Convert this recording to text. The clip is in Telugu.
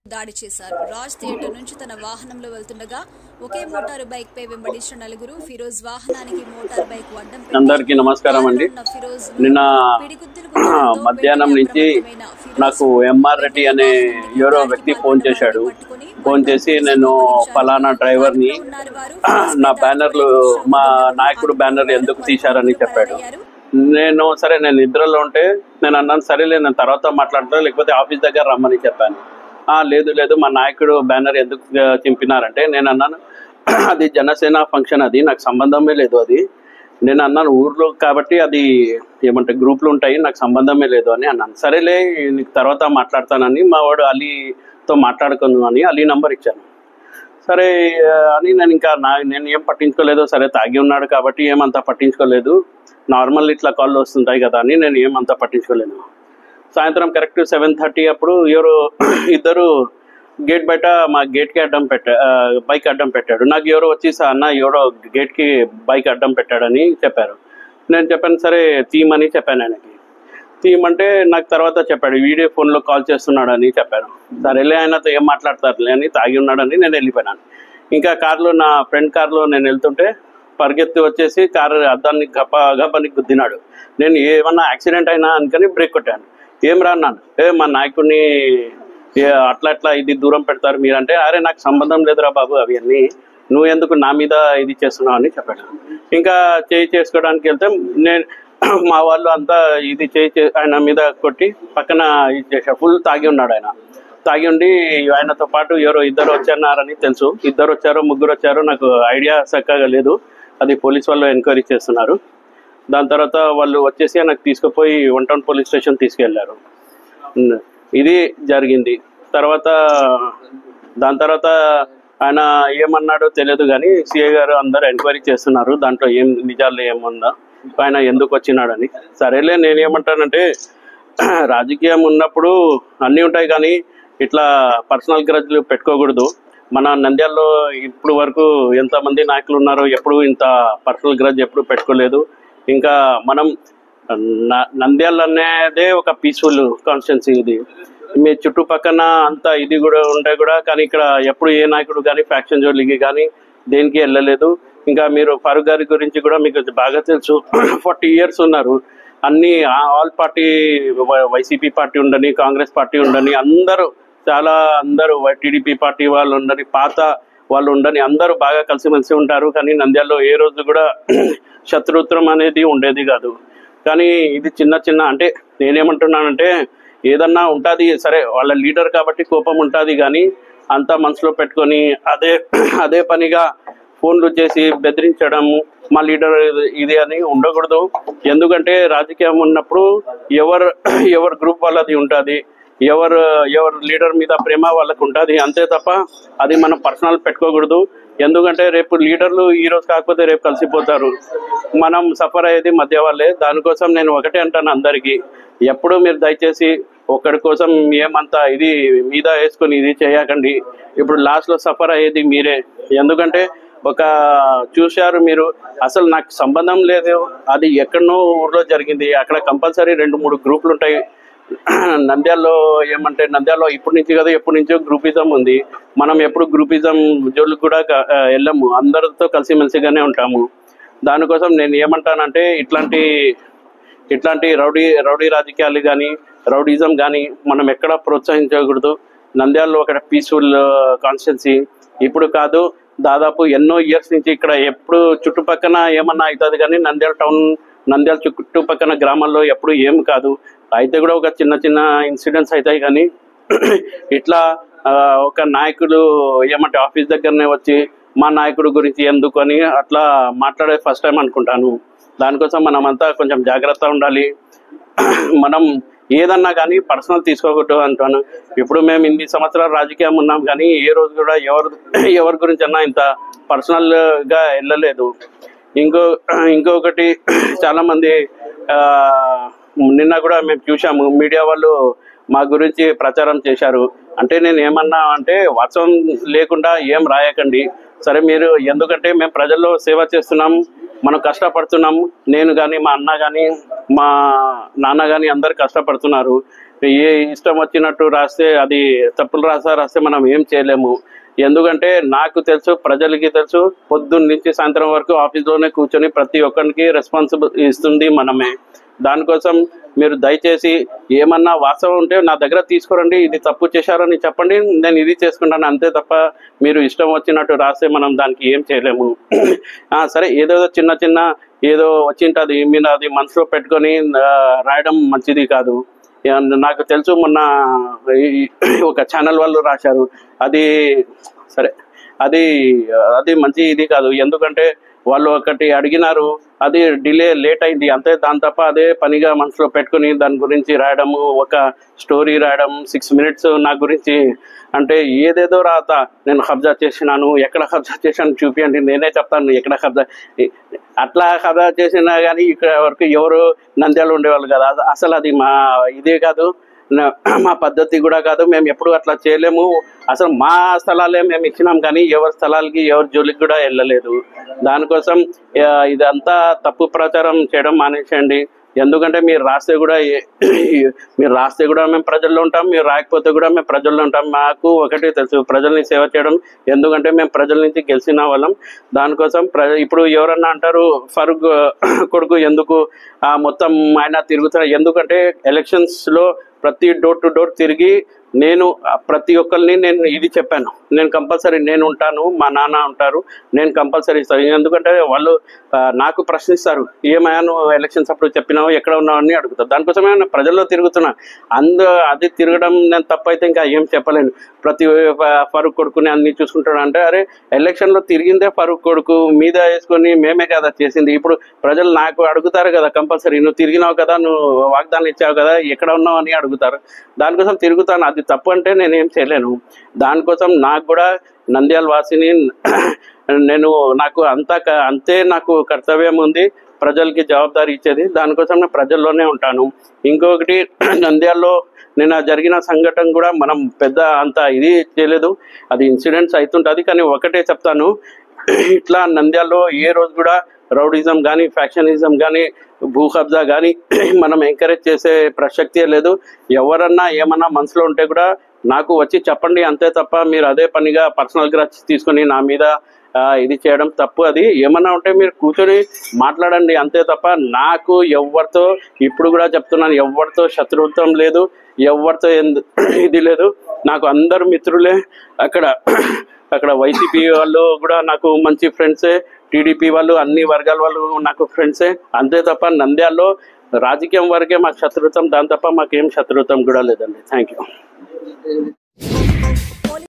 దాడి చేశారు. రాజ్ థియేటర్ నుంచి తన వాహనంలో వెళ్తుండగా ఒకే మోటారు బైక్ పై వెంబడించిన నలుగురు ఫిరోజ్ వాహనానికి మోటార్ బైక్ అడ్డం పెట్టి అందరికీ నమస్కారం అండి. నిన్న మధ్యాహ్నం నుంచి నాకు ఎంఆర్ రెడ్డి అనే ఎవరో వ్యక్తి ఫోన్ చేశాడు. ఫోన్ చేసి నేను ఫలానా డ్రైవర్ని, నా బ్యానర్లు మా నాయకుడు బ్యానర్లు ఎందుకు తీశారని చెప్పాడు. నేను సరే నేను నిద్రలో ఉంటే నేను అన్నాను సరేలే నేను తర్వాత మాట్లాడతాను లేకపోతే ఆఫీస్ దగ్గర రమ్మని చెప్పాను. లేదు లేదు మా నాయకుడు బ్యానర్ ఎందుకు చింపినారంటే నేను అన్నాను అది జనసేన ఫంక్షన్, అది నాకు సంబంధమే లేదు. అది నేను అన్నాను ఊర్లో కాబట్టి అది ఏమంటే గ్రూపులు ఉంటాయి నాకు సంబంధమే లేదు అని అన్నాను. సరేలే నీకు తర్వాత మాట్లాడతానని మా వాడు అలీతో మాట్లాడుకున్నాను అని అలీ నంబర్ ఇచ్చాను. సరే అని నేను ఇంకా నేను ఏం పట్టించుకోలేదు. సరే తాగి ఉన్నాడు కాబట్టి ఏమంతా పట్టించుకోలేదు, నార్మల్ ఇట్లా కాళ్ళు వస్తుంటాయి కదా అని నేను ఏమంతా పట్టించుకోలేదు. సాయంత్రం కరెక్ట్ 7:30 అప్పుడు ఎవరు ఇద్దరు గేట్ బయట మా గేట్కి బైక్ అడ్డం పెట్టాడు. నాకు ఎవరో వచ్చి అన్న ఎవరో గేట్కి బైక్ అడ్డం పెట్టాడని చెప్పారు. నేను చెప్పాను సరే తీయమని చెప్పాను. ఆయనకి తీయమంటే నాకు తర్వాత చెప్పాడు వీడియో ఫోన్లో కాల్ చేస్తున్నాడు అని చెప్పాను. సరేలే ఆయనతో ఏం మాట్లాడతారులే అని తాగి ఉన్నాడని నేను వెళ్ళిపోయినాను. ఇంకా కార్లో నా ఫ్రెండ్ కార్లో నేను వెళ్తుంటే పరిగెత్తి వచ్చేసి కారు అద్దాన్ని గప్పని గుద్దినాడు. నేను ఏమన్నా యాక్సిడెంట్ అయినా అనుకని బ్రేక్ కొట్టాను. ఏం రాన్నాను మా నాయకుడిని అట్లా ఇది దూరం పెడతారు మీరంటే అరే నాకు సంబంధం లేదురా బాబు అవన్నీ, నువ్వు ఎందుకు నా మీద ఇది చేస్తున్నావు అని చెప్పాడు. ఇంకా చేసుకోవడానికి వెళ్తే నేను మా వాళ్ళు అంతా ఇది ఆయన మీద కొట్టి పక్కన ఇది చేసా. ఫుల్ తాగి ఉన్నాడు ఆయన. తాగి ఉండి ఆయనతో పాటు ఎవరో ఇద్దరు వచ్చారని తెలుసు. ఇద్దరు వచ్చారో ముగ్గురు వచ్చారో నాకు ఐడియా చక్కగా లేదు. అది పోలీస్ వాళ్ళు ఎంక్వైరీ చేస్తున్నారు. దాని తర్వాత వాళ్ళు వచ్చేసి నాకు తీసుకుపోయి 1 టౌన్ పోలీస్ స్టేషన్ తీసుకెళ్లారు. ఇది జరిగింది. దాని తర్వాత ఆయన ఏమన్నాడో తెలియదు కానీ సిఐ గారు అందరూ ఎంక్వైరీ చేస్తున్నారు దాంట్లో ఏం నిజాలు ఏముందా, ఆయన ఎందుకు వచ్చినాడని. సరేలే నేనేమంటానంటే రాజకీయం ఉన్నప్పుడు అన్నీ ఉంటాయి కానీ ఇట్లా పర్సనల్ గ్రజ్లు పెట్టుకోకూడదు. మన నంద్యాలలో ఇప్పుడు వరకు ఎంతమంది నాయకులు ఉన్నారో ఎప్పుడు ఇంత పర్సనల్ గ్రజ్ ఎప్పుడు పెట్టుకోలేదు. ఇంకా మనం నంద్యాల అనేదే ఒక పీస్ఫుల్ కాన్స్టిట్యున్సీ. ఇది మీ చుట్టుపక్కన అంతా ఇది కూడా ఉంటే కూడా కానీ ఇక్కడ ఎప్పుడు ఏ నాయకుడు కానీ ఫ్యాక్షన్ జోలికి కానీ దేనికి వెళ్ళలేదు. ఇంకా మీరు ఫారూక్ గారి గురించి కూడా మీకు బాగా తెలుసు. 40 years ఉన్నారు. అన్ని ఆల్ పార్టీ వైసీపీ పార్టీ ఉండని, కాంగ్రెస్ పార్టీ ఉండని, అందరూ టీడీపీ పార్టీ వాళ్ళు ఉండని, పాత వాళ్ళు ఉండని అందరూ బాగా కలిసిమెలిసి ఉంటారు. కానీ నంద్యాలలో ఏ రోజు కూడా శత్రుత్వం అనేది ఉండేది కాదు. కానీ ఇది చిన్న అంటే నేనేమంటున్నానంటే ఏదన్నా ఉంటుంది సరే వాళ్ళ లీడర్ కాబట్టి కోపం ఉంటుంది కానీ అంతా మనసులో పెట్టుకొని అదే పనిగా ఫోన్లు చేసి బెదిరించడం మా లీడర్ ఇది అని ఉండకూడదు. ఎందుకంటే రాజకీయం ఉన్నప్పుడు ఎవరు గ్రూప్ వాళ్ళది ఉంటుంది, ఎవరు లీడర్ మీద ప్రేమ వాళ్ళకు ఉంటుంది, అంతే తప్ప అది మనం పర్సనల్ పెట్టుకోకూడదు. ఎందుకంటే రేపు లీడర్లు ఈరోజు కాకపోతే రేపు కలిసిపోతారు, మనం సఫర్ అయ్యేది మధ్య వాళ్ళే. దానికోసం నేను ఒకటే అంటాను అందరికీ, ఎప్పుడు మీరు దయచేసి ఒక్కడి కోసం ఏమంతా ఇది మీద వేసుకొని ఇది చేయకండి. ఇప్పుడు లాస్ట్లో సఫర్ అయ్యేది మీరే. ఎందుకంటే చూశారు మీరు అసలు నాకు సంబంధం లేదు, అది ఎక్కడనో ఊర్లో జరిగింది. అక్కడ కంపల్సరీ 2-3 గ్రూపులు ఉంటాయి. నంద్యాలలో ఇప్పటి నుంచి కదా ఎప్పటి నుంచో గ్రూపిజం ఉంది. మనం ఎప్పుడు గ్రూపిజం జోలికి కూడా వెళ్ళము, అందరితో కలిసిమెలిసిగానే ఉంటాము. దానికోసం నేను ఏమంటానంటే ఇట్లాంటి రౌడీ రాజకీయాలు కానీ రౌడీజం కానీ మనం ఎక్కడ ప్రోత్సహించకూడదు. నంద్యాలలో ఒక పీస్ఫుల్ కాన్స్టిట్యున్సీ. ఇప్పుడు కాదు దాదాపు ఎన్నో ఇయర్స్ నుంచి ఇక్కడ ఎప్పుడు చుట్టుపక్కన ఏమన్నా అవుతుంది కానీ నంద్యాల చుట్టుపక్కన గ్రామాల్లో ఎప్పుడు ఏం కాదు. అయితే కూడా ఒక చిన్న ఇన్సిడెంట్స్ అవుతాయి కానీ ఇట్లా ఒక నాయకుడు ఆఫీస్ దగ్గరనే వచ్చి మా నాయకుడు గురించి ఎందుకు అని అట్లా మాట్లాడే ఫస్ట్ టైం అనుకుంటాను. దానికోసం మనమంతా కొంచెం జాగ్రత్త ఉండాలి. మనం ఏదన్నా కానీ పర్సనల్ తీసుకోకూడదు అంటాను. ఇప్పుడు మేము ఇన్ని సంవత్సరాలు రాజకీయం ఉన్నాం కానీ ఏ రోజు కూడా ఎవరి గురించి అన్నా ఇంత పర్సనల్గా వెళ్ళలేదు. ఇంకొకటి చాలామంది నిన్న కూడా మేము చూసాము, మీడియా వాళ్ళు మా గురించి ప్రచారం చేశారు. అంటే నేను ఏమన్నా అంటే వాస్తవం లేకుండా ఏం రాయకండి. సరే మీరు ఎందుకంటే మేము ప్రజల్లో సేవ చేస్తున్నాం, మనం కష్టపడుతున్నాం. నేను కానీ మా అన్న కానీ మా నాన్న కానీ అందరు కష్టపడుతున్నారు. ఏ ఇష్టం వచ్చినట్టు రాస్తే అది తప్పులు రాస్తే మనం ఏం చేయలేము. ఎందుకంటే నాకు తెలుసు, ప్రజలకి తెలుసు, పొద్దున్న నుంచి సాయంత్రం వరకు ఆఫీస్లోనే కూర్చొని ప్రతి ఒక్కరికి రెస్పాన్సిబుల్ ఇస్తుంది మనమే. దానికోసం మీరు దయచేసి ఏమన్నా వాస్తవం ఉంటే నా దగ్గర తీసుకురండి, ఇది తప్పు చేశారని చెప్పండి, నేను ఇది చేసుకుంటాను, అంతే తప్ప మీరు ఇష్టం వచ్చినట్టు రాస్తే మనం దానికి ఏం చేయలేము. సరే, ఏదేదో చిన్న చిన్న ఏదో వచ్చింటుంది, మీరు అది మనసులో పెట్టుకొని రాయడం మంచిది కాదు. నాకు తెలుసు, మొన్న ఒక ఛానల్ వాళ్ళు రాశారు, అది సరే, అది మంచి ఇది కాదు. ఎందుకంటే వాళ్ళు ఒకటి అడిగినారు, అది లేట్ అయింది అంతే. దాని తప్ప అదే పనిగా మనసులో పెట్టుకుని దాని గురించి రాయడము, ఒక స్టోరీ రాయడం 6 minutes నా గురించి అంటే ఏదేదో రాత. నేను కబ్జా చేసినాను, ఎక్కడ కబ్జా చేశాను చూపించండి, నేనే చెప్తాను ఎక్కడ కబ్జా. అట్లా కబ్జా చేసినా కానీ ఇక్కడ వరకు ఎవరు నంద్యాల ఉండేవాళ్ళు కదా. అసలు అది మా ఇదే కాదు, మా పద్ధతి కూడా కాదు. మేము ఎప్పుడు అట్లా చేయలేము. అసలు మా స్థలాలే మేము ఇచ్చినాం, కానీ ఎవరి స్థలాలకి ఎవరి జోలికి కూడా వెళ్ళలేదు. దానికోసం ఇదంతా తప్పు ప్రచారం చేయడం మానేసేయండి. ఎందుకంటే మీరు రాస్తే కూడా మేము ప్రజల్లో ఉంటాం, మీరు రాయకపోతే కూడా మేము ప్రజల్లో ఉంటాం. మాకు ఒకటే తెలుసు, ప్రజల్ని సేవ చేయడం. ఎందుకంటే మేము ప్రజల నుంచి గెలిచిన వాళ్ళం. దానికోసం ఇప్పుడు ఎవరన్నా అంటారు, ఫరూక్ కొడుకు ఎందుకు మొత్తం ఆయన తిరుగుతున్నారు? ఎందుకంటే ఎలక్షన్స్లో ప్రతి డోర్ టు డోర్ తిరిగి నేను ప్రతి ఒక్కరిని నేను ఇది చెప్పాను, నేను కంపల్సరీ నేను ఉంటాను, మా నాన్న ఉంటారు, నేను కంపల్సరీ ఇస్తాను. ఎందుకంటే వాళ్ళు నాకు ప్రశ్నిస్తారు, ఏమయ్యా నువ్వు ఎలక్షన్స్ అప్పుడు చెప్పినావు, ఎక్కడ ఉన్నావు అని అడుగుతారు. దానికోసమే నేను ప్రజల్లో తిరుగుతున్నా. అది తిరగడం నేను తప్పైతే ఇంకా ఏం చెప్పలేను. ప్రతి ఫరూక్ కొడుకుని అన్ని చూసుకుంటాడు అంటే, అరే ఎలక్షన్లో తిరిగిందే ఫరూక్ కొడుకు మీద వేసుకొని మేమే కదా చేసింది. ఇప్పుడు ప్రజలు నాకు అడుగుతారు కదా కంపల్సరీ, నువ్వు తిరిగినావు కదా, నువ్వు వాగ్దానం ఇచ్చావు కదా, ఎక్కడ ఉన్నావు అని అడుగుతారు. దానికోసం తిరుగుతాను. అది తప్పు అంటే నేనేం చేయలేను. దానికోసం నాకు కూడా నంద్యాల వాసిని నాకు అంతే నాకు కర్తవ్యం ఉంది, ప్రజలకి జవాబుదారీ ఇచ్చేది. దానికోసం నేను ప్రజల్లోనే ఉంటాను. ఇంకొకటి, నంద్యాలలో నిన్న జరిగిన సంఘటన కూడా మనం పెద్ద అంత ఇది చేయలేదు, అది ఇన్సిడెంట్స్ అవుతుంటుంది. కానీ ఒకటే చెప్తాను, ఇట్లా నంద్యాలలో ఏ రోజు కూడా రౌడిజం కానీ, ఫ్యాక్షనిజం కానీ, భూ కబ్జా కానీ మనం ఎంకరేజ్ చేసే ప్రసక్తే లేదు. ఎవరన్నా ఏమన్నా మనసులో ఉంటే కూడా నాకు వచ్చి చెప్పండి, అంతే తప్ప మీరు అదే పనిగా పర్సనల్ గ్రడ్జ్ తీసుకొని నా మీద ఇది చేయడం తప్పు. అది ఏమన్నా ఉంటే మీరు కూర్చొని మాట్లాడండి, అంతే తప్ప నాకు ఎవరితో, ఇప్పుడు కూడా చెప్తున్నాను, ఎవరితో శత్రుత్వం లేదు, ఎవరితో ఇది లేదు. నాకు అందరు మిత్రులే. అక్కడ వైసీపీ వాళ్ళు కూడా నాకు మంచి ఫ్రెండ్సే, టీడీపీ వాళ్ళు, అన్ని వర్గాల వాళ్ళు నాకు ఫ్రెండ్సే. అంతే తప్ప నంద్యాలలో రాజకీయం వరకే మాకు శత్రుత్వం, దాని తప్ప మాకేం శత్రుత్వం కూడా లేదండి. Thank you.